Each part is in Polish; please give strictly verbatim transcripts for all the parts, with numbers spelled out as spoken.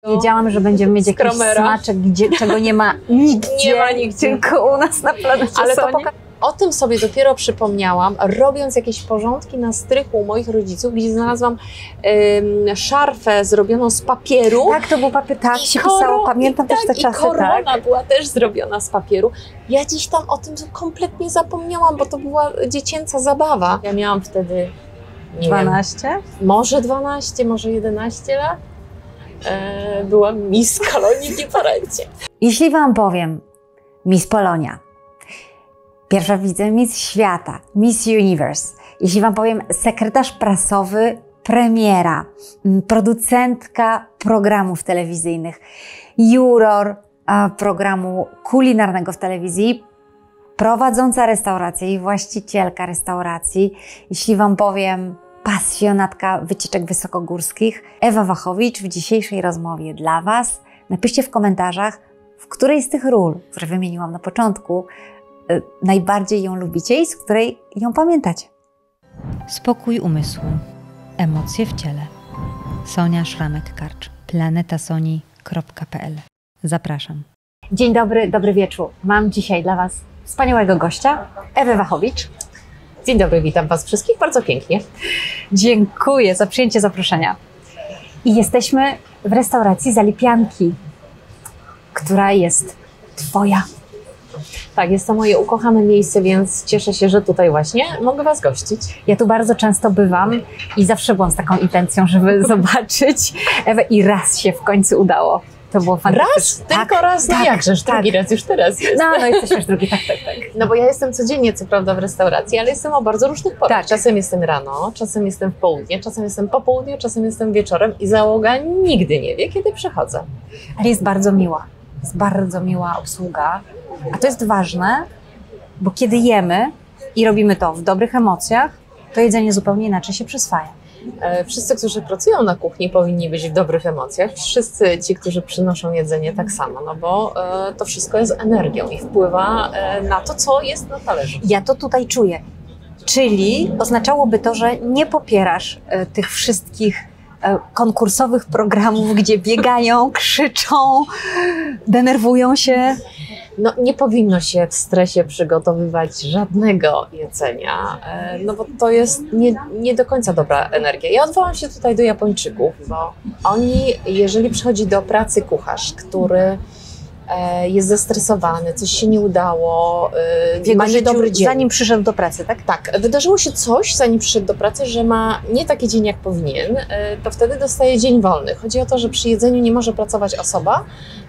Wiedziałam, że będziemy mieć jakiś Skromera. smaczek, gdzie, czego nie ma nigdzie, Nie ma nigdzie. tylko u nas na planecie Ale to Soni. poka- o tym sobie dopiero przypomniałam, robiąc jakieś porządki na strychu u moich rodziców, gdzie znalazłam ym, szarfę zrobioną z papieru. Tak, to był papier, tak I się koro- pisało, pamiętam i też tak, te czasy, I korona tak. była też zrobiona z papieru. Ja dziś tam o tym kompletnie zapomniałam, bo to była dziecięca zabawa. Ja miałam wtedy, nie dwanaście? wiem, może dwanaście, może jedenaście lat. E, byłam Miss Kolonii w Nieporęcie. Jeśli Wam powiem Miss Polonia, pierwsza wicemistrz świata, Miss Universe, jeśli Wam powiem sekretarz prasowy premiera, producentka programów telewizyjnych, juror a, programu kulinarnego w telewizji, prowadząca restaurację i właścicielka restauracji, jeśli Wam powiem pasjonatka wycieczek wysokogórskich, Ewa Wachowicz w dzisiejszej rozmowie dla Was. Napiszcie w komentarzach, w której z tych ról, które wymieniłam na początku, y, najbardziej ją lubicie i z której ją pamiętacie. Spokój umysłu, emocje w ciele. Sonia Szramek-Karcz, planetasoni kropka p l. Zapraszam. Dzień dobry, dobry wieczór. Mam dzisiaj dla Was wspaniałego gościa, Ewę Wachowicz. Dzień dobry, witam Was wszystkich bardzo pięknie. Dziękuję za przyjęcie zaproszenia. I jesteśmy w restauracji Zalipianki, która jest Twoja. Tak, jest to moje ukochane miejsce, więc cieszę się, że tutaj właśnie mogę Was gościć. Ja tu bardzo często bywam i zawsze byłam z taką intencją, żeby zobaczyć Ewę i raz się w końcu udało. To było fantastyczne. Raz? Tak, Tylko raz? No tak, jakżeż, tak. drugi raz już teraz jest. No, no jesteś już drugi, tak, tak, tak. No bo ja jestem codziennie, co prawda, w restauracji, ale jestem o bardzo różnych porach. Tak. Czasem jestem rano, czasem jestem w południe, czasem jestem po południu, czasem jestem wieczorem i załoga nigdy nie wie, kiedy przychodzę. Ale jest bardzo miła. Jest bardzo miła obsługa. A to jest ważne, bo kiedy jemy i robimy to w dobrych emocjach, to jedzenie zupełnie inaczej się przyswaja. E, Wszyscy, którzy pracują na kuchni, powinni być w dobrych emocjach. Wszyscy ci, którzy przynoszą jedzenie, tak samo, no bo e, to wszystko jest energią i wpływa e, na to, co jest na talerzu. Ja to tutaj czuję. Czyli oznaczałoby to, że nie popierasz e, tych wszystkich e, konkursowych programów, gdzie biegają, krzyczą, denerwują się. No, nie powinno się w stresie przygotowywać żadnego jedzenia, e, no bo to jest nie, nie do końca dobra energia. Ja odwołam się tutaj do Japończyków, bo oni, jeżeli przychodzi do pracy kucharz, który e, jest zestresowany, coś się nie udało, e, W jego ma życiu, niedobry dzień. zanim przyszedł do pracy, tak? Tak, wydarzyło się coś, zanim przyszedł do pracy, że ma nie taki dzień, jak powinien, e, to wtedy dostaje dzień wolny. Chodzi o to, że przy jedzeniu nie może pracować osoba,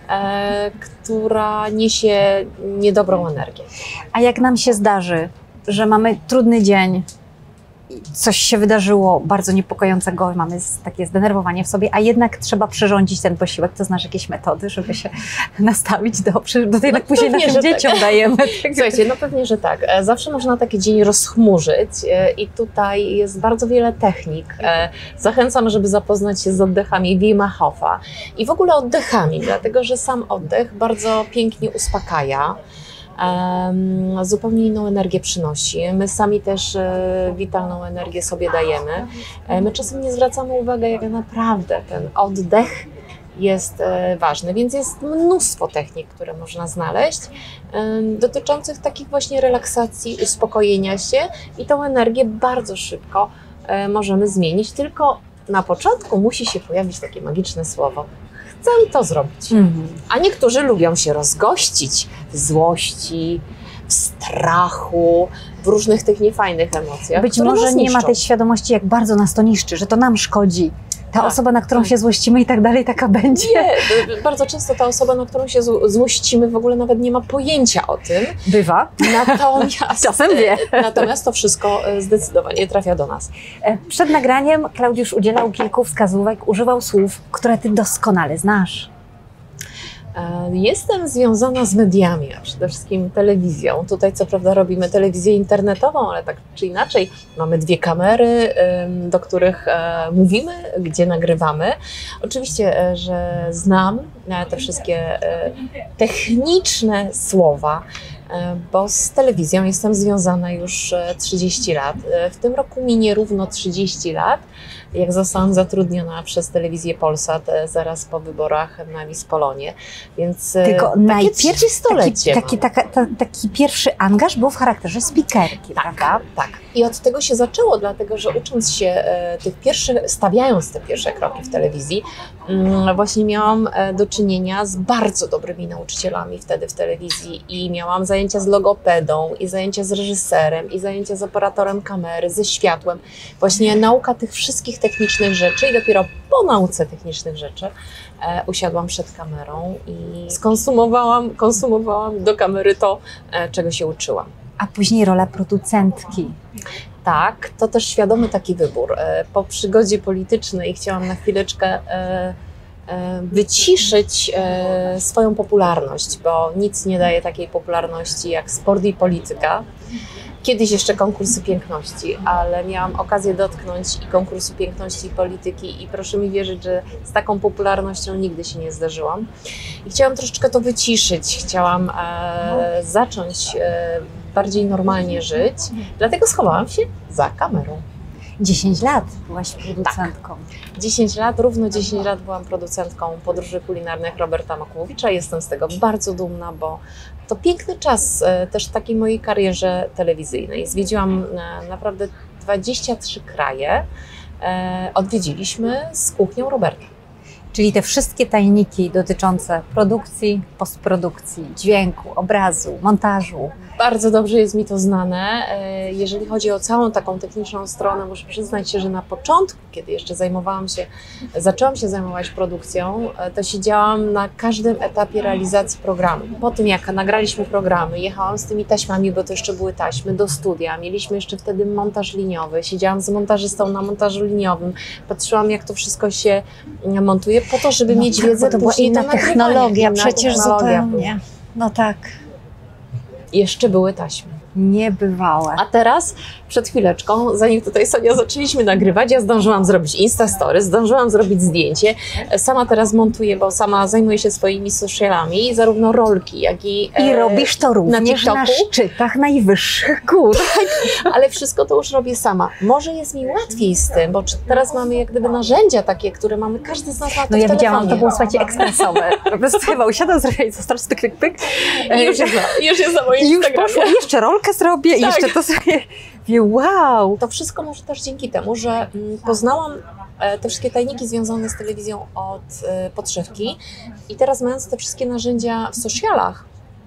e, która niesie niedobrą energię. A jak nam się zdarzy, że mamy trudny dzień, coś się wydarzyło bardzo niepokojącego, mamy s- takie zdenerwowanie w sobie, a jednak trzeba przyrządzić ten posiłek, to znasz jakieś metody, żeby się nastawić dobrze, do tej, No jednak później pewnie, naszym że tak. dzieciom dajemy. Słuchajcie, no pewnie, że tak. E, Zawsze można taki dzień rozchmurzyć e, i tutaj jest bardzo wiele technik. E, Zachęcam, żeby zapoznać się z oddechami Wima Hofa i w ogóle oddechami, dlatego że sam oddech bardzo pięknie uspokaja. Um, zupełnie inną energię przynosi. My sami też e, witalną energię sobie dajemy. E, my czasem nie zwracamy uwagi, jak naprawdę ten oddech jest e, ważny, więc jest mnóstwo technik, które można znaleźć, e, dotyczących takich właśnie relaksacji, uspokojenia się i tą energię bardzo szybko e, możemy zmienić, tylko na początku musi się pojawić takie magiczne słowo. Chcę to zrobić. Mhm. A niektórzy lubią się rozgościć w złości, w strachu, w różnych tych niefajnych emocjach. Być które może nas nie ma niszczą. tej świadomości, jak bardzo nas to niszczy, że to nam szkodzi. Ta Tak. osoba, na którą się złościmy i tak dalej, taka będzie. Nie, b- bardzo często ta osoba, na którą się zł- złościmy, w ogóle nawet nie ma pojęcia o tym. Bywa. Natomiast, Czasem wie. natomiast to wszystko e, zdecydowanie trafia do nas. E, Przed nagraniem Klaudiusz udzielał kilku wskazówek, używał słów, które ty doskonale znasz. E, Jestem związana z mediami, a przede wszystkim telewizją. Tutaj co prawda robimy telewizję internetową, ale tak czy inaczej mamy dwie kamery, em, do których e, mówimy, gdzie nagrywamy. Oczywiście, e, że znam e, te wszystkie e, techniczne słowa, e, bo z telewizją jestem związana już e, trzydzieści lat. E, W tym roku minie równo trzydzieści lat. jak zostałam zatrudniona przez telewizję Polsat zaraz po wyborach na Miss Polonię. Więc Tylko takie trzydziestolecie taki, taki, taka, ta, taki pierwszy angaż był w charakterze speakerki, tak, prawda? Tak. I od tego się zaczęło, dlatego że ucząc się e, tych pierwszych, stawiając te pierwsze kroki w telewizji, mm, właśnie miałam e, do czynienia z bardzo dobrymi nauczycielami wtedy w telewizji i miałam zajęcia z logopedą i zajęcia z reżyserem i zajęcia z operatorem kamery, ze światłem. Właśnie nauka tych wszystkich technicznych rzeczy i dopiero po nauce technicznych rzeczy e, usiadłam przed kamerą i skonsumowałam konsumowałam do kamery to, e, czego się uczyłam. A później rola producentki. Tak, to też świadomy taki wybór. Po przygodzie politycznej chciałam na chwileczkę wyciszyć swoją popularność, bo nic nie daje takiej popularności jak sport i polityka. Kiedyś jeszcze konkursy piękności, ale miałam okazję dotknąć i konkursu piękności i polityki i proszę mi wierzyć, że z taką popularnością nigdy się nie zdarzyłam. I chciałam troszeczkę to wyciszyć, chciałam e, zacząć e, bardziej normalnie żyć, dlatego schowałam się za kamerą. dziesięć lat byłaś producentką. Tak. dziesięć lat, równo dziesięć lat byłam producentką podróży kulinarnych Roberta Makłowicza. Jestem z tego bardzo dumna, bo to piękny czas też w takiej mojej karierze telewizyjnej. Zwiedziłam naprawdę dwadzieścia trzy kraje. Odwiedziliśmy z kuchnią Roberta. Czyli te wszystkie tajniki dotyczące produkcji, postprodukcji, dźwięku, obrazu, montażu. Bardzo dobrze jest mi to znane. Jeżeli chodzi o całą taką techniczną stronę, muszę przyznać się, że na początku, kiedy jeszcze zajmowałam się, zaczęłam się zajmować produkcją, to siedziałam na każdym etapie realizacji programu. Po tym, jak nagraliśmy programy, jechałam z tymi taśmami, bo to jeszcze były taśmy, do studia. Mieliśmy jeszcze wtedy montaż liniowy. Siedziałam z montażystą na montażu liniowym. Patrzyłam, jak to wszystko się montuje, po to, żeby no mieć tak, wiedzę bo to była inna technologia, przecież zupełnie. No tak. Jeszcze były taśmy. Niebywałe. A teraz, przed chwileczką, zanim tutaj Sonia zaczęliśmy nagrywać, ja zdążyłam zrobić Instastory, zdążyłam zrobić zdjęcie. Sama teraz montuję, bo sama zajmuję się swoimi socialami, zarówno rolki, jak i I e, robisz to również na, na szczytach najwyższych gór. Tak, ale wszystko to już robię sama. Może jest mi łatwiej z tym, bo teraz mamy jak gdyby narzędzia takie, które mamy, każdy z nas ma to No ja w widziałam, to było, słuchajcie, ekspresowe. Po prostu chyba usiadam, zrobię co start, pyk, pyk, pyk. I już jest na, już jest na moim I już Instagramie. poszło, jeszcze rolkę zrobię i tak. jeszcze to zrobię. Wow! To wszystko może też dzięki temu, że poznałam te wszystkie tajniki związane z telewizją od podszewki i teraz, mając te wszystkie narzędzia w socialach,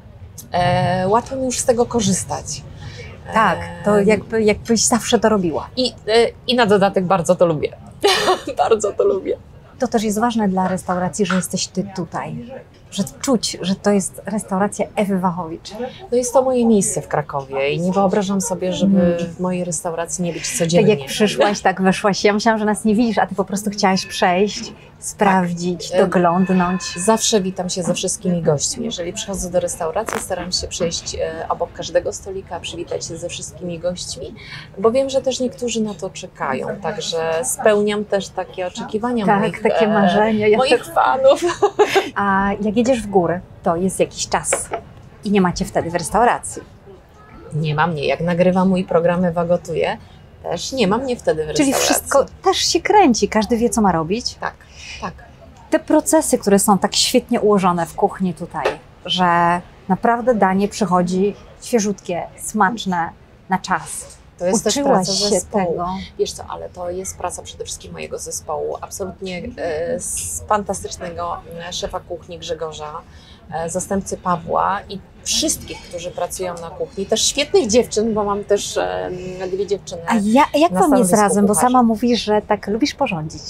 e, łatwo mi już z tego korzystać. Tak, to jakby, jakbyś zawsze to robiła. I, e, I na dodatek bardzo to lubię. Bardzo to lubię. To też jest ważne dla restauracji, że jesteś ty tutaj. Że czuć, że to jest restauracja Ewy Wachowicz. No jest to moje miejsce w Krakowie i nie wyobrażam sobie, żeby w mojej restauracji nie być codziennie. Tak jak przyszłaś, tak weszłaś. Ja myślałam, że nas nie widzisz, a ty po prostu chciałaś przejść, sprawdzić, tak. doglądnąć. Zawsze witam się ze wszystkimi gośćmi. Jeżeli przychodzę do restauracji, staram się przejść obok każdego stolika, przywitać się ze wszystkimi gośćmi, bo wiem, że też niektórzy na to czekają. Także spełniam też takie oczekiwania tak, moich, takie marzenia. Ja moich tak... fanów. A jak jedziesz w góry, to jest jakiś czas i nie macie wtedy w restauracji. Nie ma mnie. Jak nagrywam mój program Ewa gotuje, też nie ma mnie wtedy w restauracji. Czyli wszystko też się kręci, każdy wie, co ma robić. Tak, tak. Te procesy, które są tak świetnie ułożone w kuchni tutaj, że naprawdę danie przychodzi świeżutkie, smaczne, na czas. To jest Uczyłaś też praca się zespołu. tego. Wiesz co, ale to jest praca przede wszystkim mojego zespołu. Absolutnie e, z fantastycznego szefa kuchni Grzegorza, e, zastępcy Pawła i wszystkich, którzy pracują na kuchni. Też świetnych dziewczyn, bo mam też e, dwie dziewczyny. A ja, jak wam jest razem? Bo kucharza. sama mówisz, że tak lubisz porządzić.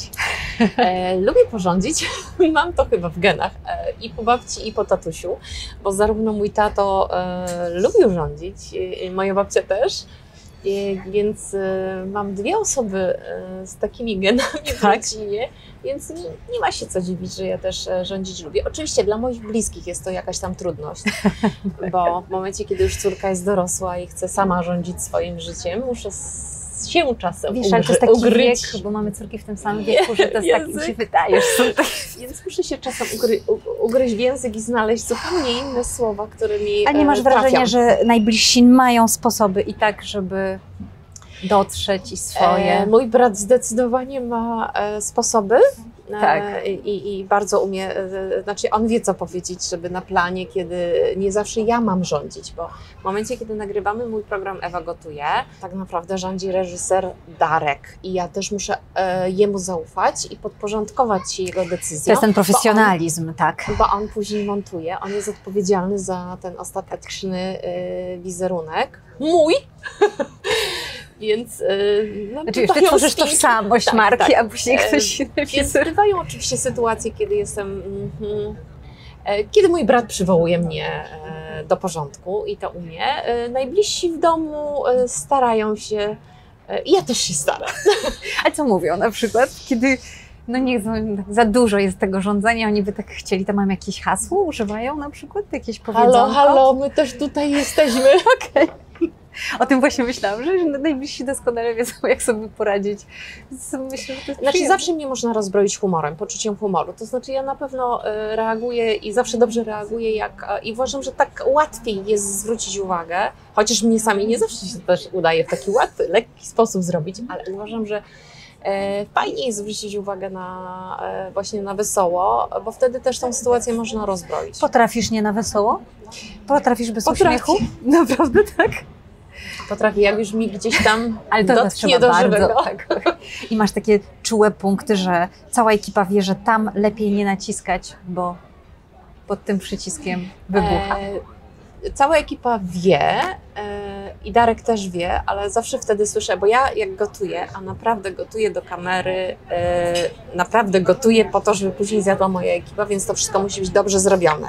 E, lubię porządzić. Mam to chyba w genach. E, I po babci, i po tatusiu. Bo zarówno mój tato e, lubił rządzić, i, i moja babcia też. I, więc y, mam dwie osoby y, z takimi genami w tak. rodzinie, więc nie, nie ma się co dziwić, że ja też y, rządzić lubię. Oczywiście dla moich bliskich jest to jakaś tam trudność, bo w momencie, kiedy już córka jest dorosła i chce sama rządzić swoim życiem, muszę się czasem Wiesz, ugry- ale to jest taki ugryźć. wiek, bo mamy córki w tym samym wieku, że to jest tak, im się wydaje, że są tak... Więc muszę się czasem ugry- ugryźć w język i znaleźć zupełnie inne słowa, które mi A nie masz e, wrażenia, trafią. że najbliżsi mają sposoby i tak, żeby... dotrzeć i swoje. E, mój brat zdecydowanie ma e, sposoby. Tak. I, I bardzo umie, znaczy on wie, co powiedzieć, żeby na planie, kiedy nie zawsze ja mam rządzić, bo w momencie, kiedy nagrywamy mój program Ewa Gotuje, tak naprawdę rządzi reżyser Darek i ja też muszę e, jemu zaufać i podporządkować się jego decyzjom. To jest ten profesjonalizm, bo on, tak. Bo on później montuje, on jest odpowiedzialny za ten ostateczny e, wizerunek. Mój! Więc no, znaczy, ty tworzysz tożsamość tak, marki, tak. a później ktoś inny. Więc bywają oczywiście sytuacje, kiedy jestem, mm, kiedy mój brat przywołuje mnie do porządku i to umie. Najbliżsi w domu starają się i ja też się staram. A co mówią na przykład, kiedy no nie, za dużo jest tego rządzenia, oni by tak chcieli, to mam jakieś hasło, używają na przykład, jakieś powiedzonko? Halo, halo, my też tutaj jesteśmy. Okej. Okay. O tym właśnie myślałam, że najbliżsi doskonale wiedzą, jak sobie poradzić. Więc myślę, że to jest znaczy, zawsze mnie można rozbroić humorem, poczuciem humoru. To znaczy, ja na pewno reaguję i zawsze dobrze reaguję, jak, i uważam, że tak łatwiej jest zwrócić uwagę, chociaż mnie sami nie zawsze się też udaje w taki łatwy, lekki sposób zrobić, ale uważam, że E, fajnie jest zwrócić uwagę na, e, właśnie na wesoło, bo wtedy też tą sytuację można rozbroić. Potrafisz nie na wesoło? Potrafisz bez Potrafię. uśmiechu? Naprawdę tak? Potrafię, jak już mi gdzieś tam ale to dotknie do bardzo, żywego. Tak. I masz takie czułe punkty, że cała ekipa wie, że tam lepiej nie naciskać, bo pod tym przyciskiem wybucha. E, Cała ekipa wie e, i Darek też wie, ale zawsze wtedy słyszę, bo ja jak gotuję, a naprawdę gotuję do kamery, e, naprawdę gotuję po to, żeby później zjadła moja ekipa, więc to wszystko musi być dobrze zrobione.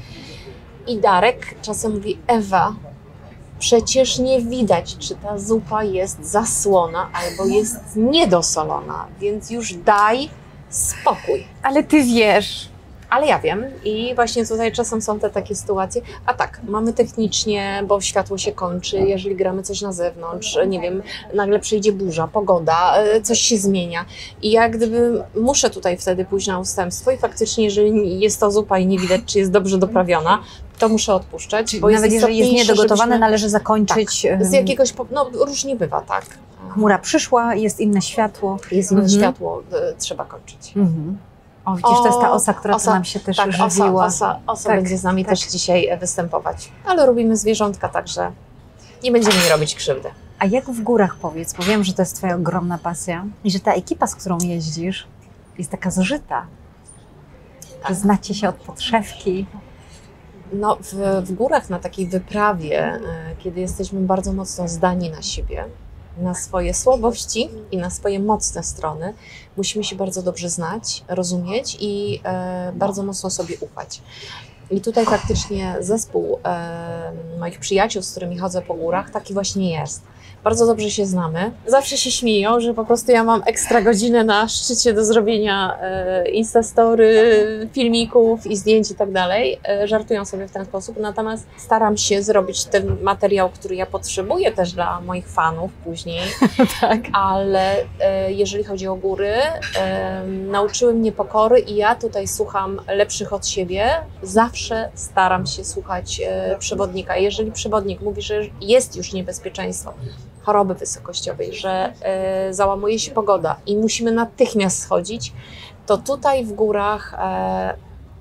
I Darek czasem mówi: Ewa, przecież nie widać, czy ta zupa jest zasłona albo jest niedosolona, więc już daj spokój. Ale ty wiesz. Ale ja wiem i właśnie tutaj czasem są te takie sytuacje, a tak, mamy technicznie, bo światło się kończy, jeżeli gramy coś na zewnątrz, nie wiem, nagle przyjdzie burza, pogoda, coś się zmienia i ja gdyby muszę tutaj wtedy pójść na ustępstwo i faktycznie, jeżeli jest to zupa i nie widać, czy jest dobrze doprawiona, to muszę odpuszczać. Czyli bo nawet jest jeżeli jest niedogotowane, żebyśmy... należy zakończyć. Tak, z jakiegoś, no różnie bywa, tak. Chmura przyszła, jest inne światło. Jest inne mhm. światło, trzeba kończyć. Mhm. O, widzisz, to jest ta osa, która osa, nam się też tak, żywiła. Osa, osa, osa tak, będzie z nami tak. też dzisiaj występować. Ale robimy zwierzątka, także nie będziemy mi robić krzywdy. A jak w górach, powiedz, bo wiem, że to jest twoja ogromna pasja i że ta ekipa, z którą jeździsz, jest taka zżyta, tak. że znacie się od podszewki. No, w, w górach na takiej wyprawie, kiedy jesteśmy bardzo mocno zdani na siebie, na swoje słabości i na swoje mocne strony, musimy się bardzo dobrze znać, rozumieć i e, bardzo mocno sobie ufać. I tutaj faktycznie zespół e, moich przyjaciół, z którymi chodzę po górach, taki właśnie jest. Bardzo dobrze się znamy. Zawsze się śmieją, że po prostu ja mam ekstra godzinę na szczycie do zrobienia e, instastory, filmików i zdjęć i tak dalej. E, żartują sobie w ten sposób, natomiast staram się zrobić ten materiał, który ja potrzebuję też dla moich fanów później. tak. Ale e, jeżeli chodzi o góry, e, nauczyły mnie pokory i ja tutaj słucham lepszych od siebie. Zawsze staram się słuchać e, przewodnika. Jeżeli przewodnik mówi, że jest już niebezpieczeństwo choroby wysokościowej, że e, załamuje się pogoda i musimy natychmiast schodzić, to tutaj w górach e,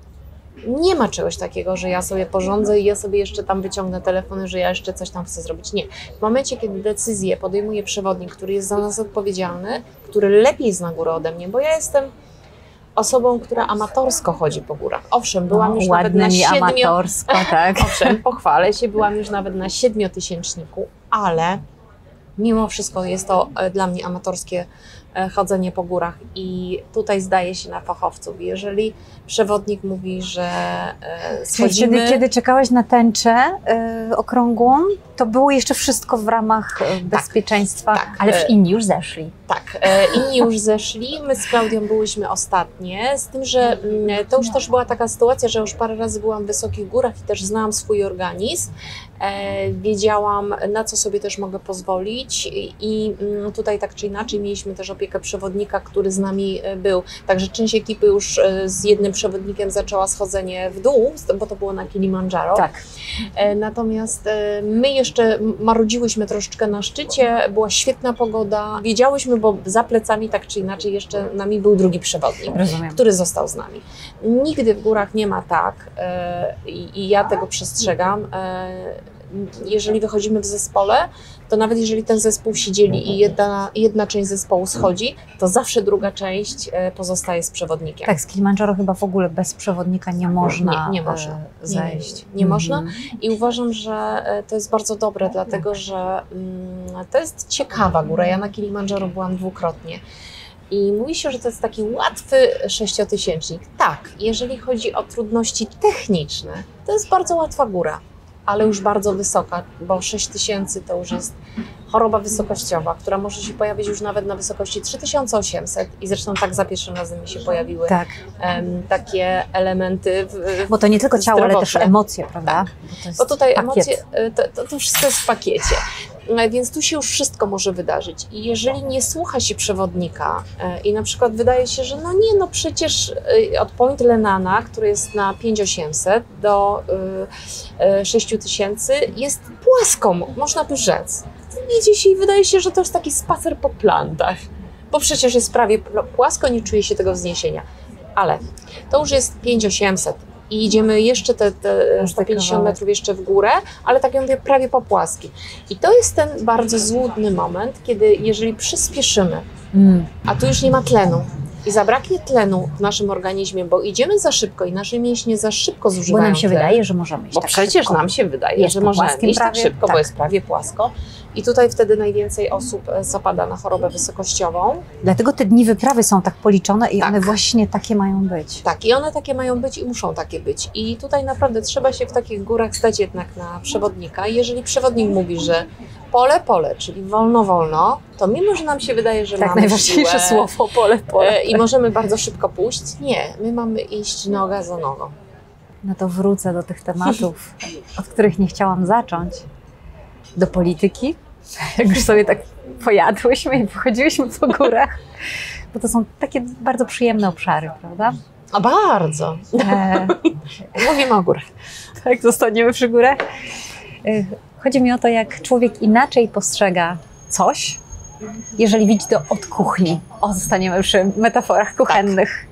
nie ma czegoś takiego, że ja sobie porządzę i ja sobie jeszcze tam wyciągnę telefony, że ja jeszcze coś tam chcę zrobić. Nie. W momencie, kiedy decyzję podejmuje przewodnik, który jest za nas odpowiedzialny, który lepiej zna górę ode mnie, bo ja jestem osobą, która amatorsko chodzi po górach. Owszem, byłam no, już nawet na siedmiu... amatorsko, tak. Owszem, pochwalę się, byłam już nawet na siedmiotysięczniku, ale mimo wszystko jest to dla mnie amatorskie chodzenie po górach i tutaj zdaje się na fachowców. Jeżeli przewodnik mówi, że schodzimy... Czyli kiedy czekałaś na tęczę y, okrągłą, to było jeszcze wszystko w ramach bezpieczeństwa, tak, ale już inni już zeszli. Tak, inni już zeszli, my z Klaudią byłyśmy ostatnie, z tym, że to już też była taka sytuacja, że już parę razy byłam w wysokich górach i też znałam swój organizm e, wiedziałam, na co sobie też mogę pozwolić i, i tutaj tak czy inaczej mieliśmy też opiekę przewodnika, który z nami był, także część ekipy już z jednym przewodnikiem zaczęła schodzenie w dół, bo to było na Kilimandżaro. Tak. E, natomiast e, my jeszcze marudziłyśmy troszeczkę na szczycie, była świetna pogoda, wiedziałyśmy, bo za plecami tak czy inaczej jeszcze nami był drugi przewodnik, Rozumiem. który został z nami. Nigdy w górach nie ma tak e, i, i ja tego przestrzegam, e, jeżeli wychodzimy w zespole, to nawet jeżeli ten zespół się dzieli i jedna, jedna część zespołu schodzi, to zawsze druga część e, pozostaje z przewodnikiem. Tak, z Kilimandżaro chyba w ogóle bez przewodnika nie można, Nie, nie można e, zejść. Nie, nie, nie Mhm. można i uważam, że to jest bardzo dobre, dlatego że mm, to jest ciekawa góra. Ja na Kilimandżaro byłam dwukrotnie. I mówi się, że to jest taki łatwy sześciotysięcznik. Tak, jeżeli chodzi o trudności techniczne, to jest bardzo łatwa góra, ale już bardzo wysoka, bo sześć tysięcy to już jest choroba wysokościowa, która może się pojawić już nawet na wysokości trzy tysiące osiemset i zresztą tak za pierwszym razem mi się pojawiły Tak, em, takie elementy. W, bo to nie tylko ciało, ale też zdrowotne. emocje, prawda? Tak. Bo, to jest Bo tutaj pakiet. emocje, to, to, to wszystko jest w pakiecie. E, Więc tu się już wszystko może wydarzyć. I jeżeli nie słucha się przewodnika e, i na przykład wydaje się, że no nie, no przecież e, od Point Lenana, który jest na pięć tysięcy osiemset do e, e, sześć tysięcy jest płasko, można by rzec. Idzie się i wydaje się, że to jest taki spacer po plantach, bo przecież jest prawie pl- płasko, nie czuje się tego wzniesienia. Ale to już jest pięć tysięcy osiemset i idziemy jeszcze te, te sto pięćdziesiąt metrów jeszcze w górę, ale tak jak mówię, prawie po płaskim. I to jest ten bardzo złudny moment, kiedy jeżeli przyspieszymy, Mm. a tu już nie ma tlenu i zabraknie tlenu w naszym organizmie, bo idziemy za szybko i nasze mięśnie za szybko Bo zużywają nam się tlen. wydaje, że możemy iść Bo tak przecież szybko. nam się wydaje, Jest że po możemy płaskim iść tak prawie, szybko, tak. bo jest prawie płasko. I tutaj wtedy najwięcej osób e, zapada na chorobę wysokościową. Dlatego te dni wyprawy są tak policzone i Tak. one właśnie takie mają być. Tak, i one takie mają być i muszą takie być. I tutaj naprawdę trzeba się w takich górach stać jednak na przewodnika. I jeżeli przewodnik mówi, że pole, pole, czyli wolno, wolno, to mimo, że nam się wydaje, że Tak, mamy najważniejsze siłę, słowo, pole, pole. e, i możemy bardzo szybko pójść, nie, my mamy iść noga za nogą. No to wrócę do tych tematów, od których nie chciałam zacząć. Do polityki, jak już sobie tak pojadłyśmy i pochodziłyśmy po górach, bo to są takie bardzo przyjemne obszary, prawda? A bardzo. E, Mówimy o górach. tak, zostaniemy przy górach. E, chodzi mi o to, jak człowiek inaczej postrzega coś, jeżeli widzi to od kuchni. O, zostaniemy przy metaforach kuchennych.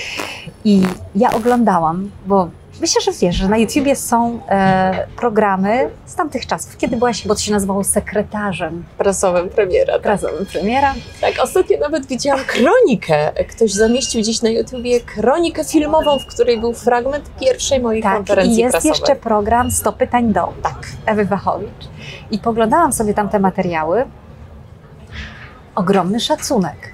I ja oglądałam, bo myślę, że wiesz, że na YouTubie są e, programy z tamtych czasów, kiedy byłaś, bo to się nazywało sekretarzem Prasowym premiera. Tak. prasowym premiera. Tak, ostatnio nawet widziałam kronikę. Ktoś zamieścił gdzieś na YouTubie kronikę filmową, w której był fragment pierwszej mojej Tak, konferencji i jest prasowej. jeszcze program sto pytań do Tak. Ewy Wachowicz. I poglądałam sobie tamte materiały. Ogromny szacunek,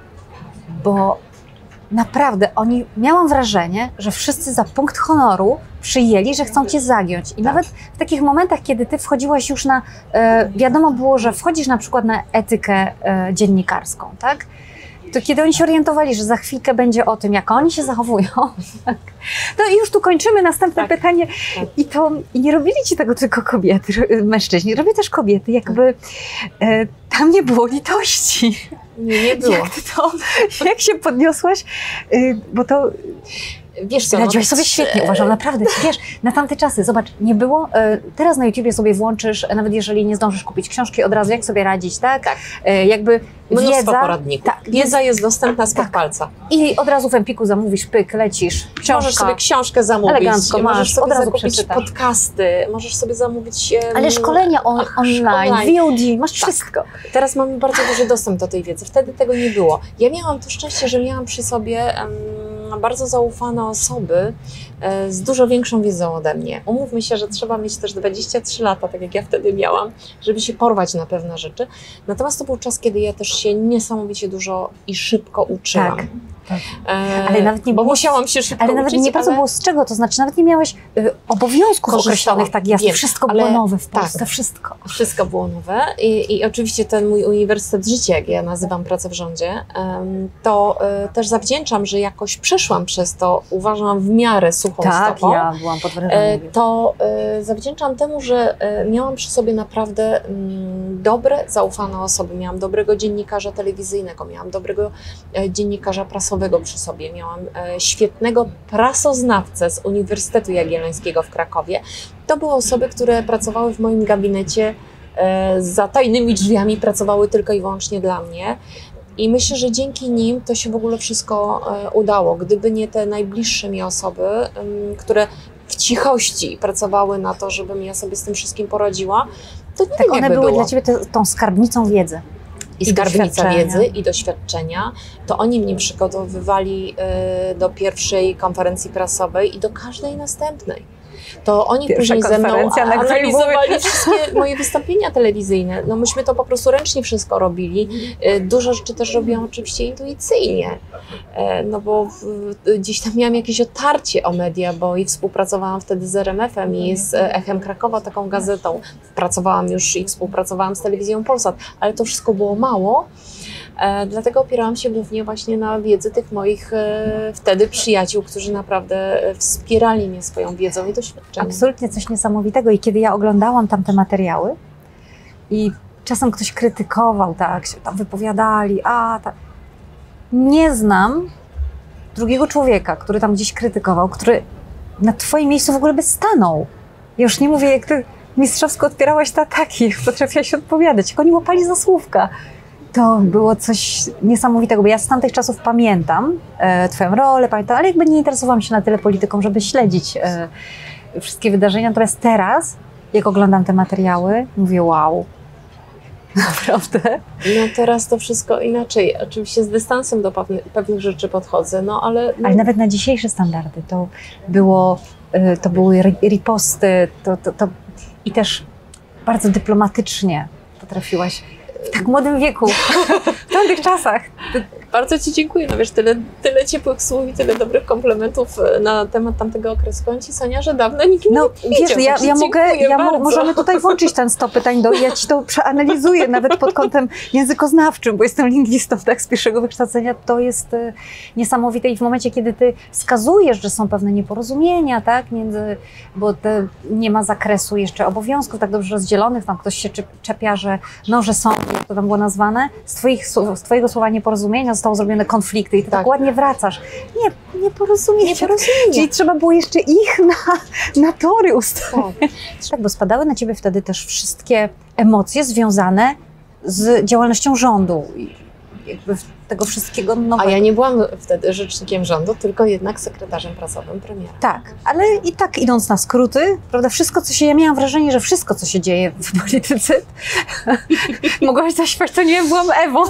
bo naprawdę oni, miałam wrażenie, że wszyscy za punkt honoru przyjęli, że chcą cię zagiąć. I nawet w takich momentach, kiedy ty wchodziłaś już na, e, wiadomo było, że wchodzisz na przykład na etykę e, dziennikarską, tak? To kiedy oni się orientowali, że za chwilkę będzie o tym, jak oni się zachowują, tak? No i już tu kończymy następne Tak. pytanie. Tak. I to i nie robili ci tego tylko kobiety, mężczyźni, robią też kobiety, jakby e, tam nie było litości. Nie, nie było. Jak ty to, jak się podniosłaś, y, bo to Wiesz co, radziłaś no, sobie świetnie, uważam, naprawdę. Wiesz, na tamte czasy, zobacz, nie było, y, teraz na YouTubie sobie włączysz, nawet jeżeli nie zdążysz kupić książki, od razu jak sobie radzić, tak? Tak. Y, jakby Mnóstwo wiedza, poradników. tak, Wiedza jest dostępna spod Tak. palca. i od razu w Empiku zamówisz, pyk, lecisz, książka. Możesz sobie książkę zamówić, Elegancko masz, możesz od sobie razu zakupić przeczytasz. podcasty, możesz sobie zamówić... em, Ale szkolenia on, ach, online, online. V O D, masz Tak. wszystko. Teraz mamy bardzo duży dostęp do tej wiedzy. Wtedy tego nie było. Ja miałam to szczęście, że miałam przy sobie em, bardzo zaufane osoby e, z dużo większą wiedzą ode mnie. Umówmy się, że trzeba mieć też dwadzieścia trzy lata, tak jak ja wtedy miałam, żeby się porwać na pewne rzeczy. Natomiast to był czas, kiedy ja też się niesamowicie dużo i szybko uczyłam. Tak. Tak. E, Ale nawet nie bo było, musiałam się szybko Ale nawet uczyć, nie bardzo ale... było z czego, to znaczy nawet nie miałeś y, obowiązków określonych, tak jasne, Wiem, wszystko ale, było nowe w Polsce, tak, wszystko. Wszystko było nowe I, i oczywiście ten mój Uniwersytet Życia, jak ja nazywam pracę w rządzie, to y, też zawdzięczam, że jakoś przeszłam przez to, uważam, w miarę suchą Tak, stopą. ja byłam pod wrażeniem. To y, zawdzięczam temu, że y, miałam przy sobie naprawdę y, dobre, zaufane osoby. Miałam dobrego dziennikarza telewizyjnego, miałam dobrego y, dziennikarza prasowego przy sobie, miałam y, świetnego prasoznawcę z Uniwersytetu Jagiellońskiego w Krakowie. To były osoby, które pracowały w moim gabinecie y, za tajnymi drzwiami, pracowały tylko i wyłącznie dla mnie. I myślę, że dzięki nim to się w ogóle wszystko e, udało. Gdyby nie te najbliższe mi osoby, um, które w cichości pracowały na to, żebym ja sobie z tym wszystkim poradziła, to nie Tak, wiem, one jakby były było. dla Ciebie te, tą skarbnicą wiedzy. I skarbnica wiedzy i doświadczenia, to oni mnie przygotowywali y, do pierwszej konferencji prasowej i do każdej następnej. To oni Pierwsza później ze mną konferencja, na której analizowali były- wszystkie moje wystąpienia telewizyjne. No myśmy to po prostu ręcznie wszystko robili. Y, Dużo rzeczy też robiłam oczywiście intuicyjnie, E, no bo w, gdzieś tam miałam jakieś otarcie o media, bo i współpracowałam wtedy z R M F em i z Echem Krakowa, taką gazetą. Pracowałam już i współpracowałam z Telewizją Polsat, ale to wszystko było mało. E, dlatego opierałam się głównie właśnie na wiedzy tych moich e, wtedy przyjaciół, którzy naprawdę e, wspierali mnie swoją wiedzą i doświadczeniem. Absolutnie coś niesamowitego. I kiedy ja oglądałam tamte materiały i czasem ktoś krytykował, tak, się tam wypowiadali, a tak. Nie znam drugiego człowieka, który tam gdzieś krytykował, który na Twoim miejscu w ogóle by stanął. Ja już nie mówię, jak Ty mistrzowsko otwierałaś te ataki, jak potrafiłaś odpowiadać, jak oni łapali za słówka. To było coś niesamowitego, bo ja z tamtych czasów pamiętam e, Twoją rolę, pamiętam, ale jakby nie interesowałam się na tyle polityką, żeby śledzić e, wszystkie wydarzenia. Natomiast teraz, jak oglądam te materiały, mówię wow, naprawdę. No teraz to wszystko inaczej. Oczywiście z dystansem do pewnych, pewnych rzeczy podchodzę, no ale... No, Ale nawet na dzisiejsze standardy to było, e, to były ri- riposty, to, to, to i też bardzo dyplomatycznie potrafiłaś w tak młodym wieku, w tamtych czasach. Bardzo Ci dziękuję. No wiesz, tyle, tyle ciepłych słów i tyle dobrych komplementów na temat tamtego okresu kończy, Sonia, że dawno nikt No nie widział. wiesz, ja, Także ja mogę, dziękuję ja mo- bardzo. możemy tutaj włączyć ten sto pytań, do, ja Ci to przeanalizuję nawet pod kątem językoznawczym, bo jestem lingwistą tak, z pierwszego wykształcenia. To jest e, niesamowite i w momencie, kiedy Ty wskazujesz, że są pewne nieporozumienia, tak, między, bo te, nie ma zakresu jeszcze obowiązków tak dobrze rozdzielonych, tam ktoś się czep- czepia, że no, że są, jak to tam było nazwane, z, twoich, z Twojego słowa nieporozumienia zostały zrobione konflikty i Ty tak, Tak. ładnie wracasz. Nie, nieporozumienia. Nieporozumienia. Czyli trzeba było jeszcze ich na, na tory ustawić. Tak. Tak, bo spadały na Ciebie wtedy też wszystkie emocje związane z działalnością rządu. I jakby tego wszystkiego nowego. A ja nie byłam wtedy rzecznikiem rządu, tylko jednak sekretarzem prasowym premiera. Tak, ale i tak idąc na skróty, prawda, wszystko co się, ja miałam wrażenie, że wszystko co się dzieje w polityce, mogłaś zaśpiewać, to nie wiem, byłam Ewą.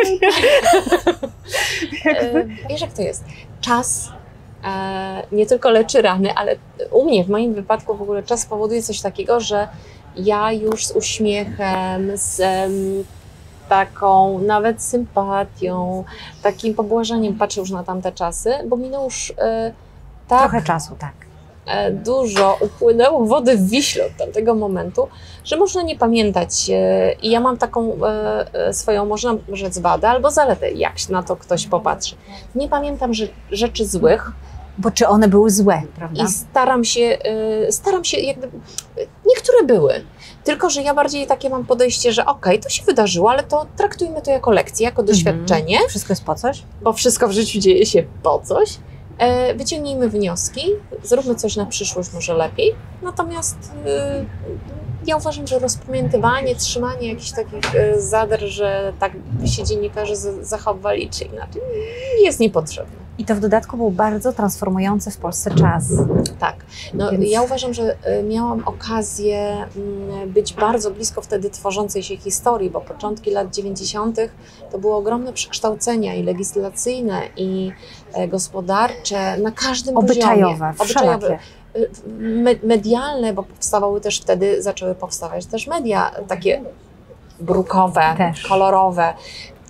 E, wiesz jak to jest? Czas e, nie tylko leczy rany, ale u mnie, w moim wypadku w ogóle czas powoduje coś takiego, że ja już z uśmiechem, z em, taką nawet sympatią, takim pobłażaniem patrzę już na tamte czasy, bo minął już e, tak Trochę czasu, tak. e, dużo, upłynęło wody w Wiśle od tamtego momentu, że można nie pamiętać. E, I ja mam taką e, e, swoją, można rzec wadę albo zaletę, jak się na to ktoś popatrzy. Nie pamiętam że, rzeczy złych Bo czy one były złe, prawda? i staram się, e, staram się jak gdyby, niektóre były. Tylko, że ja bardziej takie mam podejście, że okej, to się wydarzyło, ale to traktujmy to jako lekcję, jako doświadczenie, Mhm. Wszystko jest po coś? bo wszystko w życiu dzieje się po coś. E, wyciągnijmy wnioski, zróbmy coś na przyszłość może lepiej. Natomiast e, ja uważam, że rozpamiętywanie, trzymanie jakichś takich e, zader, że tak by się dziennikarze z- zachowali czy inaczej, jest niepotrzebne. I to w dodatku był bardzo transformujący w Polsce czas. Tak. No, Więc- ja uważam, że e, miałam okazję mm, być bardzo blisko wtedy tworzącej się historii, bo początki lat dziewięćdziesiątych to były ogromne przekształcenia i legislacyjne, i e, gospodarcze, na każdym Obyczajowe, poziomie. wszelakie. Me- medialne, bo powstawały też wtedy, zaczęły powstawać też media takie brukowe, Też. kolorowe.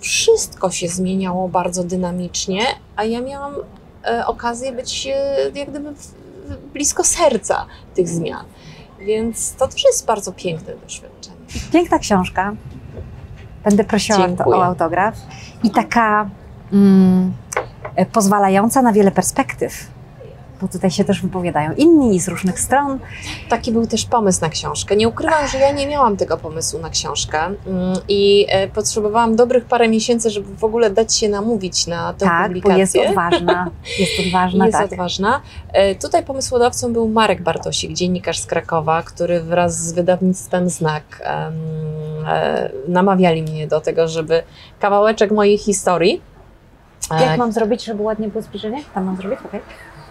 wszystko się zmieniało bardzo dynamicznie, a ja miałam e, okazję być e, jak gdyby w, w, blisko serca tych zmian. Więc to też jest bardzo piękne doświadczenie. Piękna książka. Będę prosiła Dziękuję. o autograf. I taka mm, pozwalająca na wiele perspektyw. Bo tutaj się też wypowiadają inni z różnych stron. Taki był też pomysł na książkę. Nie ukrywam, że ja nie miałam tego pomysłu na książkę mm, i e, potrzebowałam dobrych parę miesięcy, żeby w ogóle dać się namówić na tę Tak, publikację. bo jest odważna. Jest odważna, Jest tak. odważna. E, tutaj pomysłodawcą był Marek Bartosik, dziennikarz z Krakowa, który wraz z wydawnictwem Znak em, e, namawiali mnie do tego, żeby kawałeczek mojej historii. Jak e, mam zrobić, żeby ładnie było zbliżenie? Tam mam zrobić? Okej.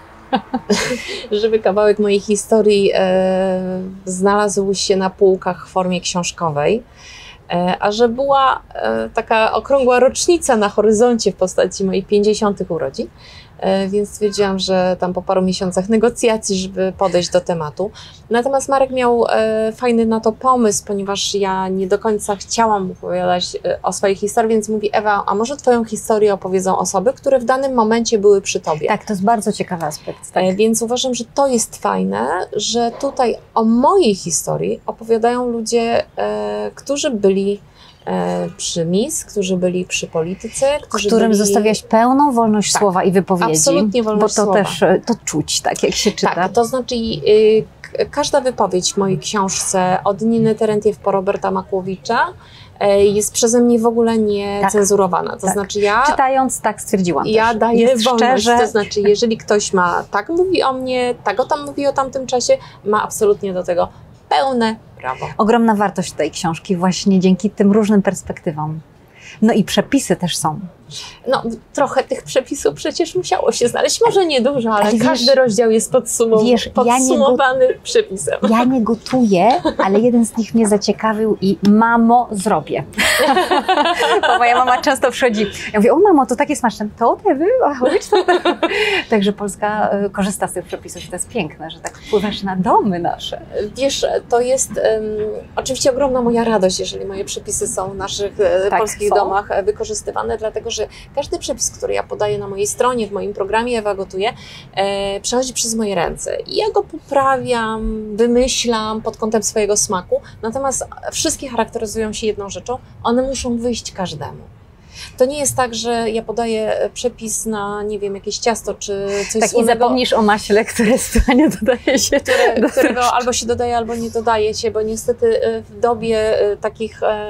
żeby kawałek mojej historii e, znalazł się na półkach w formie książkowej, e, a że była e, taka okrągła rocznica na horyzoncie w postaci moich pięćdziesiątych urodzin, e, więc stwierdziłam, że tam po paru miesiącach negocjacji, żeby podejść do tematu. Natomiast Marek miał e, fajny na to pomysł, ponieważ ja nie do końca chciałam opowiadać e, o swojej historii, więc mówi: Ewa, a może twoją historię opowiedzą osoby, które w danym momencie były przy tobie. Tak, to jest bardzo ciekawy aspekt. Tak. E, Więc uważam, że to jest fajne, że tutaj o mojej historii opowiadają ludzie, e, którzy byli e, przy Miss, którzy byli przy polityce, którzy Którym byli... zostawiaś pełną wolność Tak, słowa i wypowiedzi. absolutnie wolność bo to słowa. też e, to czuć, tak jak się czyta. Tak, to znaczy y, k- każda wypowiedź w mojej książce od Niny Terentiew po Roberta Makłowicza e, jest przeze mnie w ogóle nie Tak. cenzurowana. To Tak. znaczy ja... Czytając, tak stwierdziłam Ja też. daję Jest wolność, szczerze, to znaczy jeżeli ktoś ma, tak mówi o mnie, tak o tam mówi o tamtym czasie, ma absolutnie do tego pełne prawo. ogromna wartość tej książki właśnie dzięki tym różnym perspektywom. No i przepisy też są. No trochę tych przepisów przecież musiało się znaleźć, może nie dużo, ale, Ale wiesz- każdy rozdział jest podsumow- wiesz, ja nie podsumowany przepisem. Ja nie gotuję, ale jeden z nich mnie zaciekawił i mamo, zrobię. Bo moja mama często przychodzi. Ja mówię: o mamo, to takie smaczne. To te wy, a chodzić to te. Także Polska y, korzysta z tych przepisów. To jest piękne, że tak wpływasz na domy nasze. Wiesz, to jest um, oczywiście ogromna moja radość, jeżeli moje przepisy są w naszych e, Tak, polskich są. domach e, wykorzystywane, dlatego że każdy przepis, który ja podaję na mojej stronie, w moim programie Ewa Gotuje, e, przechodzi przez moje ręce. I ja go poprawiam, wymyślam pod kątem swojego smaku, natomiast wszystkie charakteryzują się jedną rzeczą: one muszą wyjść każdemu. To nie jest tak, że ja podaję przepis na, nie wiem, jakieś ciasto czy coś Tak, i słonego, zapomnisz o maśle, które stanie dodaje się. które, do którego troszczy. albo się dodaje, albo nie dodaje się, bo niestety e, w dobie e, takich em,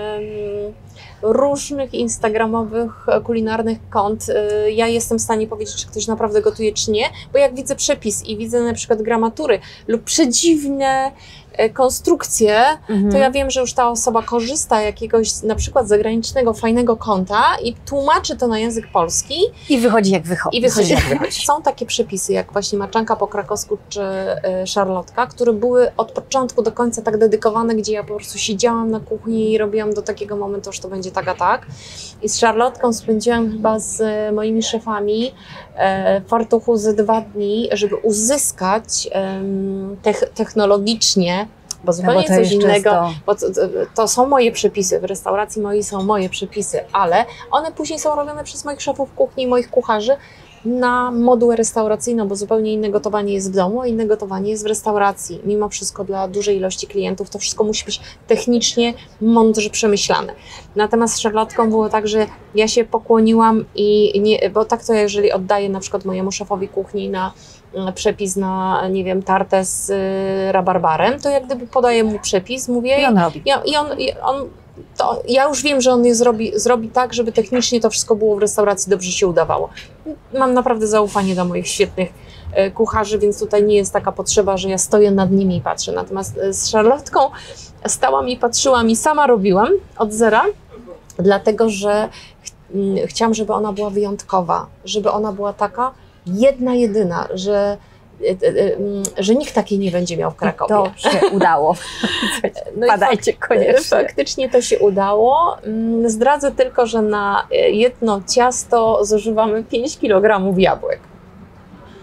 różnych instagramowych, e, kulinarnych kont e, ja jestem w stanie powiedzieć, czy ktoś naprawdę gotuje, czy nie, bo jak widzę przepis i widzę na przykład gramatury lub przedziwne e, konstrukcje, Mhm. to ja wiem, że już ta osoba korzysta jakiegoś na przykład zagranicznego, fajnego konta i tłumaczy to na język polski I wychodzi jak wychodzi. i wychodzi. jak wychodzi. Są takie przepisy, jak właśnie maczanka po krakowsku czy y, szarlotka, które były od początku do końca tak dedykowane, gdzie ja po prostu siedziałam na kuchni i robiłam do takiego momentu, że to będzie tak a tak. I z szarlotką spędziłam chyba z y, moimi szefami e, w fartuchu ze dwa dni, żeby uzyskać em, tech, technologicznie, bo zupełnie No bo to coś jeszcze innego, jest to- bo to, to, to są moje przepisy, w restauracji mojej są moje przepisy, ale one później są robione przez moich szefów kuchni, moich kucharzy na modułę restauracyjną, bo zupełnie inne gotowanie jest w domu, a inne gotowanie jest w restauracji. Mimo wszystko dla dużej ilości klientów to wszystko musi być technicznie mądrze przemyślane. Natomiast z szarlotką było tak, że ja się pokłoniłam i nie, bo tak to jeżeli oddaję na przykład mojemu szefowi kuchni na przepis na, nie wiem, tartę z y, rabarbarem, to jak gdyby podaję mu przepis, mówię I on robi. ja, i on, i on to ja już wiem, że on je zrobi, zrobi tak, żeby technicznie to wszystko było w restauracji dobrze się udawało. Mam naprawdę zaufanie do moich świetnych e, kucharzy, więc tutaj nie jest taka potrzeba, że ja stoję nad nimi i patrzę. Natomiast e, z szarlotką stałam i patrzyłam i sama robiłam od zera, dlatego że ch m, chciałam, żeby ona była wyjątkowa, żeby ona była taka jedna, jedyna, że e, e, m, że nikt takiej nie będzie miał w Krakowie. To się udało. No i Badajcie fak- koniecznie. Faktycznie to się udało. Mm, Zdradzę tylko, że na e, jedno ciasto zużywamy pięć kilogramów jabłek.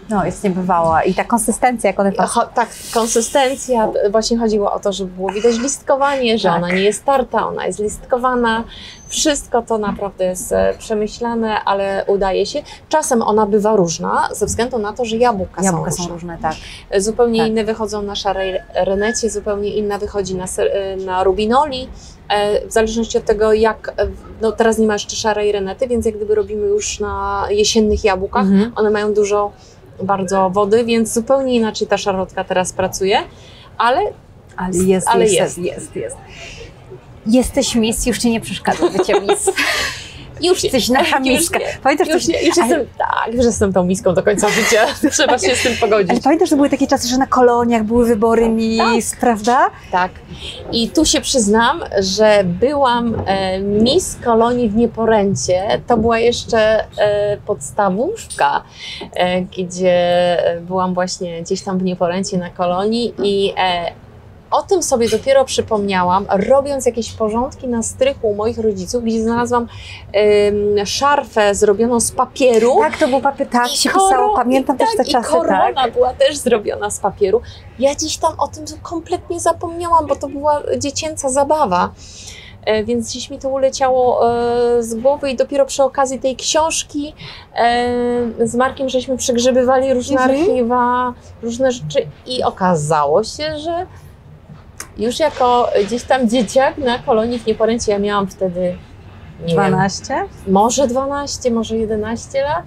No, jest niebywała. I ta konsystencja, jak one Cho, tak, konsystencja, właśnie chodziło o to, żeby było widać listkowanie, że tak. ona nie jest tarta, ona jest listkowana. Wszystko to naprawdę jest przemyślane, ale udaje się. Czasem ona bywa różna, ze względu na to, że jabłka, Jabłka są różne. są różne, tak. Zupełnie tak. inne wychodzą na szarej renecie, zupełnie inna wychodzi na, na rubinoli. W zależności od tego, jak, no teraz nie ma jeszcze szarej renety, więc jak gdyby robimy już na jesiennych jabłkach, mhm. one mają dużo bardzo wody, więc zupełnie inaczej ta szarlotka teraz pracuje, ale, ale, jest, ale jest, jest. jest, jest. Jesteś miss, już Ci nie przeszkadza bycie miss. Już jesteś nasza miska. Pamiętasz, już, nie, już ale... jestem, tak, już jestem tą miską do końca życia. Trzeba się z tym pogodzić. Ale pamiętasz, że były takie czasy, że na koloniach były wybory miss, tak. prawda? Tak. I tu się przyznam, że byłam e, miss kolonii w Nieporęcie. To była jeszcze e, podstawówka, e, gdzie byłam właśnie gdzieś tam w Nieporęcie na kolonii i e, o tym sobie dopiero przypomniałam, robiąc jakieś porządki na strychu u moich rodziców, gdzie znalazłam ym, szarfę zrobioną z papieru. Tak, to był papier, tak, I się koro, pisało, pamiętam tak, też te i czasy. korona tak. była też zrobiona z papieru. Ja dziś tam o tym kompletnie zapomniałam, bo to była dziecięca zabawa. E, więc gdzieś mi to uleciało e, z głowy i dopiero przy okazji tej książki e, z Markiem żeśmy przegrzebywali różne mhm. archiwa, różne rzeczy i okazało się, że już jako gdzieś tam dzieciak na kolonii w Nieporęcie, ja miałam wtedy nie dwanaście? Wiem, może dwanaście, może jedenaście lat.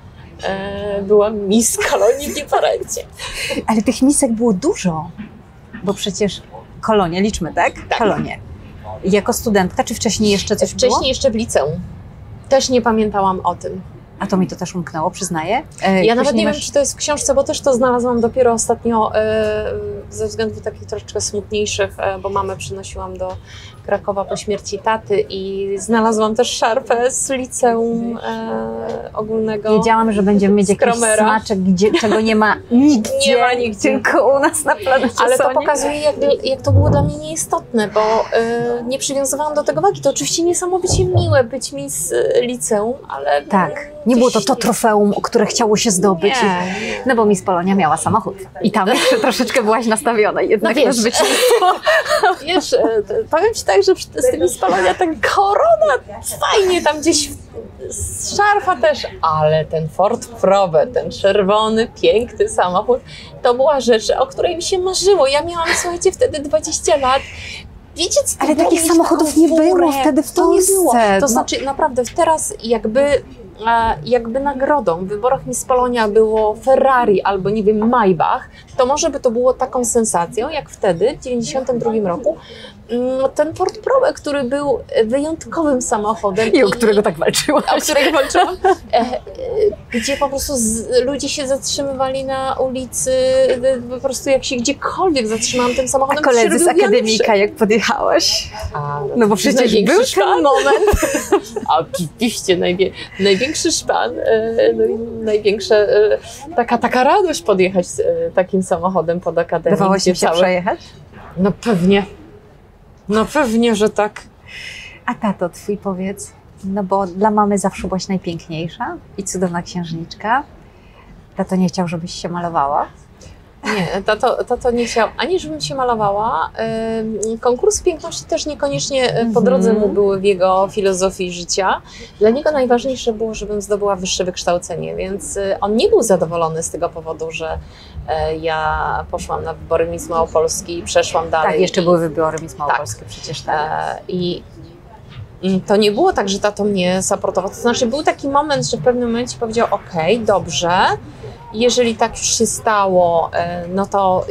E, byłam miss kolonii w Nieporęcie. Ale tych misek było dużo, bo przecież kolonie, liczmy, tak? tak. Kolonie. Jako studentka, czy wcześniej jeszcze coś Wcześniej było? jeszcze w liceum. Też nie pamiętałam o tym. A to mi to też umknęło, przyznaję. E, ja nawet nie masz... wiem, czy to jest w książce, bo też to znalazłam dopiero ostatnio e, ze względów takich troszeczkę smutniejszych, e, bo mamę przynosiłam do Krakowa po śmierci taty i znalazłam też szarfę z liceum e, ogólnego. Wiedziałam, że będziemy mieć jakiś Kromera. smaczek, gdzie, czego nie ma nigdzie, nie ma nigdzie. tylko u nas na planecie Ale to Soni. pokazuje, jak, jak to było dla mnie nieistotne, bo e, nie przywiązywałam do tego wagi. To oczywiście niesamowicie miłe być mi z liceum, ale... Tak, nie było to to trofeum, które chciało się zdobyć. Nie, nie. No bo Miss Polonia miała samochód i tam troszeczkę byłaś nastawiona jednak no wiesz, na zwycięstwo. Wiesz, powiem Ci tak, że z tymi z Polonia ta korona fajnie tam gdzieś z szarfa też, ale ten Ford Probe, ten czerwony, piękny samochód, to była rzecz, o której mi się marzyło. Ja miałam, słuchajcie, wtedy dwadzieścia lat. Wiecie, co to ale było? takich samochodów nie było wtedy w to Polsce. nie było. To no. znaczy naprawdę teraz jakby jakby nagrodą w wyborach Miss Polonia było Ferrari albo nie wiem Maybach, to może by to było taką sensacją, jak wtedy w dziewięćdziesiątym drugim roku ten Ford Probe, który był wyjątkowym samochodem. I o którego tak walczyłaś. O którego walczyłam. E, e, gdzie po prostu z, ludzie się zatrzymywali na ulicy, po prostu jak się gdziekolwiek zatrzymałam tym samochodem. A koledzy z akademika, jak podjechałaś? A, no, no bo przecież był ten szpan. moment. A oczywiście najwie, największy szpan, e, no i największa e, taka, taka radość podjechać e, takim samochodem pod akademię. Dawało się całe... przejechać? No pewnie. No pewnie, że tak. A tato twój powiedz, no bo dla mamy zawsze byłaś najpiękniejsza i cudowna księżniczka. Tato nie chciał, żebyś się malowała? Nie, tato, tato nie chciał ani żebym się malowała. Konkursy piękności też niekoniecznie po drodze mu były w jego filozofii życia. Dla niego najważniejsze było, żebym zdobyła wyższe wykształcenie, więc on nie był zadowolony z tego powodu, że ja poszłam na wybory Miss Małopolski i przeszłam dalej. Tak, jeszcze i... były wybory Miss Małopolskie, tak. Przecież tak. I to nie było tak, że tato mnie supportował. To znaczy był taki moment, że w pewnym momencie powiedział: okej, okay, dobrze, jeżeli tak już się stało, no to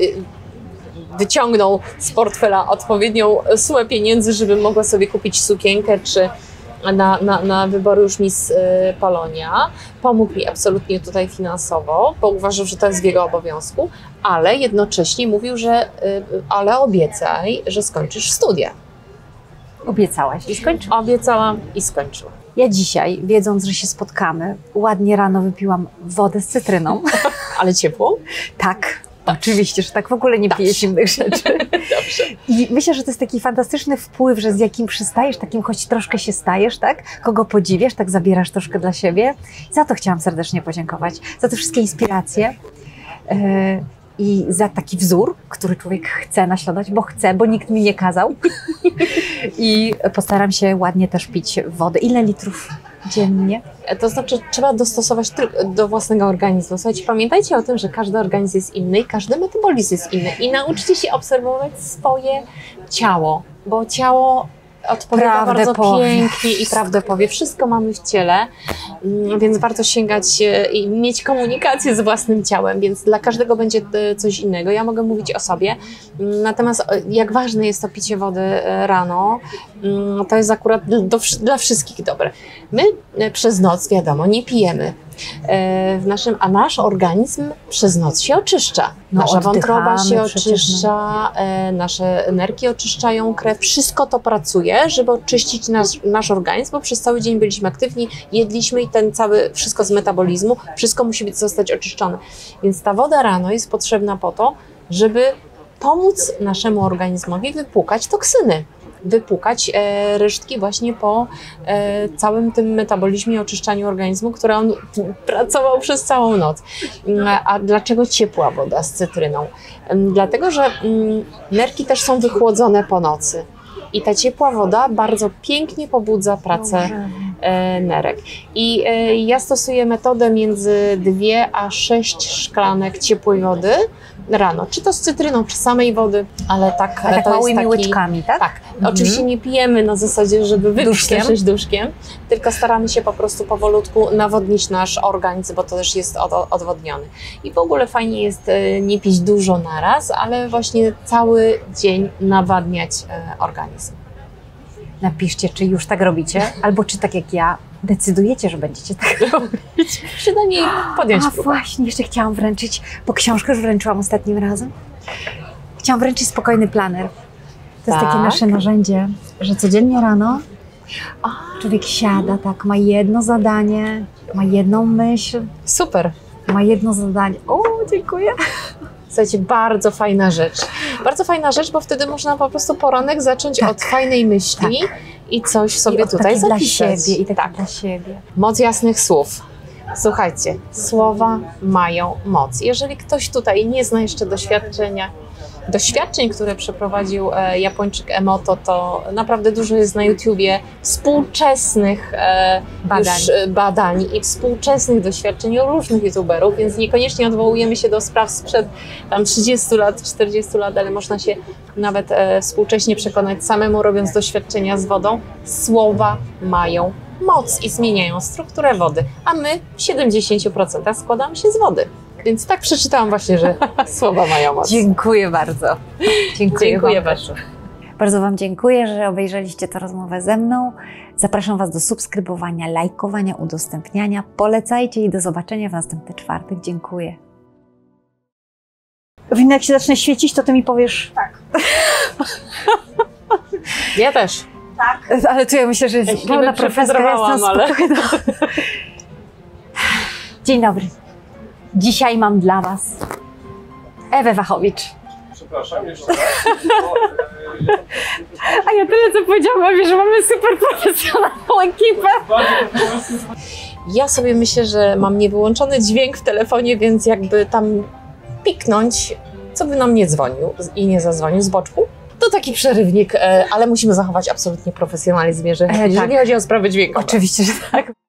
wyciągnął z portfela odpowiednią sumę pieniędzy, żeby mogła sobie kupić sukienkę, czy na, na, na wybory już Miss Polonia. Pomógł mi absolutnie tutaj finansowo, bo uważał, że to jest w jego obowiązku, ale jednocześnie mówił, że ale obiecaj, że skończysz studia. Obiecałaś i skończyłam. Obiecałam i skończyłam. Ja dzisiaj, wiedząc, że się spotkamy, ładnie rano wypiłam wodę z cytryną. Ale ciepłą? Tak. Oczywiście, że tak w ogóle nie Tak. pijesz innych rzeczy. Dobrze. I myślę, że to jest taki fantastyczny wpływ, że z jakim przystajesz, takim choć troszkę się stajesz, tak? Kogo podziwiasz, tak zabierasz troszkę dla siebie. Za to chciałam serdecznie podziękować. Za te wszystkie inspiracje. Yy, I za taki wzór, który człowiek chce naśladować, bo chce, bo nikt mi nie kazał. I postaram się ładnie też pić wodę. Ile litrów dziennie? To znaczy, trzeba dostosować tylko do własnego organizmu. Słuchajcie, pamiętajcie o tym, że każdy organizm jest inny i każdy metabolizm jest inny. I nauczcie się obserwować swoje ciało, bo ciało odpowiada Prawdę bardzo powie. pięknie i prawdę powie. Wszystko mamy w ciele, mm, więc warto sięgać e, i mieć komunikację z własnym ciałem, więc dla każdego będzie e, coś innego. Ja mogę mówić o sobie. Mm, Natomiast e, jak ważne jest to picie wody e, rano, mm, to jest akurat do, dla wszystkich dobre. My e, przez noc, wiadomo, nie pijemy. E, W naszym, a nasz organizm przez noc się oczyszcza. No, Nasza wątroba oddychamy się przecież, no. oczyszcza, e, nasze energii oczyszczają krew. Wszystko to pracuje, żeby oczyścić nasz, nasz organizm, bo przez cały dzień byliśmy aktywni, jedliśmy i ten cały, wszystko z metabolizmu, wszystko musi być, zostać oczyszczone. Więc ta woda rano jest potrzebna po to, żeby pomóc naszemu organizmowi wypłukać toksyny. Wypłukać e, resztki właśnie po e, całym tym metabolizmie i oczyszczaniu organizmu, który on pracował przez całą noc. A, a dlaczego ciepła woda z cytryną? Em, Dlatego, że mm, nerki też są wychłodzone po nocy. I ta ciepła woda bardzo pięknie pobudza pracę e, nerek. I e, ja stosuję metodę między dwie a sześć szklanek ciepłej wody rano. Czy to z cytryną, czy samej wody, ale tak, A tak to małymi jest taki, łyczkami, tak? Tak. Mhm. Oczywiście nie pijemy na zasadzie, żeby wypić Duszkiem? też duszkiem, tylko staramy się po prostu powolutku nawodnić nasz organizm, bo to też jest od, odwodniony. I w ogóle fajnie jest e, nie pić dużo naraz, ale właśnie cały dzień nawadniać e, organizm. Napiszcie, czy już tak robicie, albo czy tak jak ja, decydujecie, że będziecie tak robić. Przynajmniej podjąć A próbę. właśnie, jeszcze chciałam wręczyć, bo książkę już wręczyłam ostatnim razem. Chciałam wręczyć spokojny planer. To jest Tak. takie nasze narzędzie, że codziennie rano człowiek siada, tak, ma jedno zadanie, ma jedną myśl, Super. ma jedno zadanie. O, dziękuję. Słuchajcie, bardzo fajna rzecz. Bardzo fajna rzecz, bo wtedy można po prostu poranek zacząć Tak. od fajnej myśli i coś sobie I o, tutaj taki dla zapisać. siebie i taki tak. dla siebie. Moc jasnych słów. Słuchajcie, słowa mają moc. Jeżeli ktoś tutaj nie zna jeszcze doświadczenia, doświadczeń, które przeprowadził e, Japończyk Emoto, to naprawdę dużo jest na YouTubie współczesnych e, Badań. Już, e, badań i współczesnych doświadczeń u różnych youtuberów, więc niekoniecznie odwołujemy się do spraw sprzed tam trzydziestu lat, czterdziestu lat, ale można się nawet e, współcześnie przekonać samemu, robiąc doświadczenia z wodą. Słowa mają moc i zmieniają strukturę wody, a my w siedemdziesięciu procentach składamy się z wody. Więc tak przeczytałam właśnie, że słowa mają moc. Dziękuję bardzo. Dziękuję, Dziękuję wam. bardzo. Bardzo Wam dziękuję, że obejrzeliście tę rozmowę ze mną. Zapraszam Was do subskrybowania, lajkowania, udostępniania. Polecajcie i do zobaczenia w następny czwartek. Dziękuję. Winno, jak się zacznie świecić, to Ty mi powiesz... Tak. Ja też. Ale tu ja myślę, że jest Jeśli pełna by profeska, przefedrowałam, jestem ale- spokojna. Dzień dobry. Dzisiaj mam dla Was Ewę Wachowicz. Przepraszam, jeszcze raz. A ja tyle, co powiedziałam, że mamy super profesjonalną ekipę. Ja sobie myślę, że mam niewyłączony dźwięk w telefonie, więc jakby tam piknąć, co by nam nie dzwonił i nie zadzwonił z boczku, to taki przerywnik, e, ale musimy zachować absolutnie profesjonalizm, jeżeli, E, tak. jeżeli chodzi o sprawy dźwiękowe. Oczywiście, że tak.